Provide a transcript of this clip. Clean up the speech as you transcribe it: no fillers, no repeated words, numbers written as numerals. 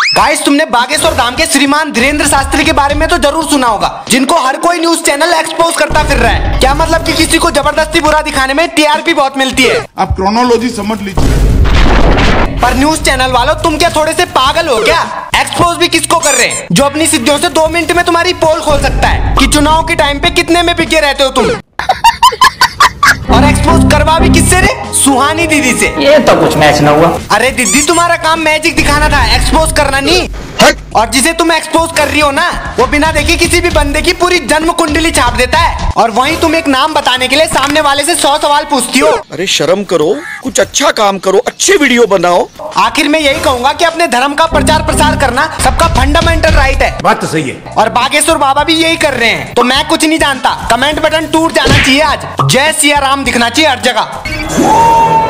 Guys, तुमने बागेश्वर धाम के श्रीमान धीरेन्द्र शास्त्री के बारे में तो जरूर सुना होगा, जिनको हर कोई न्यूज चैनल एक्सपोज करता फिर रहा है। क्या मतलब कि किसी को जबरदस्ती बुरा दिखाने में टीआरपी बहुत मिलती है। आप क्रोनोलॉजी समझ लीजिए। पर न्यूज चैनल वालों, तुम क्या थोड़े से पागल हो क्या? एक्सपोज भी किसको कर रहे हैं जो अपनी सिद्धियों से 2 मिनट में तुम्हारी पोल खोल सकता है कि चुनाव के टाइम पे कितने में बिके रहते हो तुम। और एक्सपोज करवा भी किससे रे? सुहानी दीदी से। ये तो कुछ मैच न हुआ। अरे दीदी, तुम्हारा काम मैजिक दिखाना था, एक्सपोज करना नहीं। और जिसे तुम एक्सपोज कर रही हो ना, वो बिना देखे किसी भी बंदे की पूरी जन्म कुंडली छाप देता है। और वहीं तुम एक नाम बताने के लिए सामने वाले से 100 सवाल पूछती हो। अरे शर्म करो, कुछ अच्छा काम करो, अच्छे वीडियो बनाओ। आखिर में यही कहूंगा कि अपने धर्म का प्रचार प्रसार करना सबका फंडामेंटल राइट है। बात तो सही है। और बागेश्वर बाबा भी यही कर रहे हैं। तो मैं कुछ नहीं जानता, कमेंट बटन टूट जाना चाहिए आज। जय सिया राम दिखना चाहिए हर जगह।